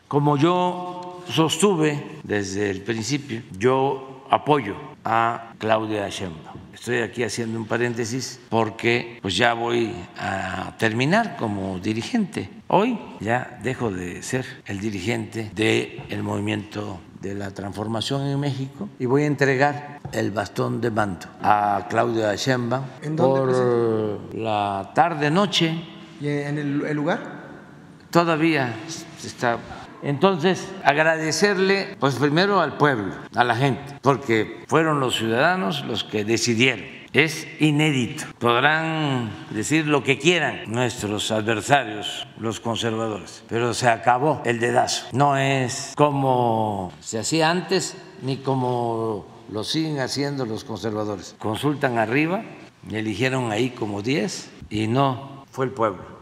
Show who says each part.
Speaker 1: Como yo sostuve desde el principio, yo apoyo a Claudia Sheinbaum. Estoy aquí haciendo un paréntesis porque pues ya voy a terminar como dirigente. Hoy ya dejo de ser el dirigente del movimiento de la transformación en México y voy a entregar el bastón de mando a Claudia Sheinbaum por la tarde-noche.
Speaker 2: ¿Y en el lugar?
Speaker 1: Todavía está. Entonces, agradecerle, pues primero al pueblo, a la gente, porque fueron los ciudadanos los que decidieron. Es inédito. Podrán decir lo que quieran nuestros adversarios, los conservadores, pero se acabó el dedazo. No es como se hacía antes ni como lo siguen haciendo los conservadores. Consultan arriba, eligieron ahí como 10 y no fue el pueblo.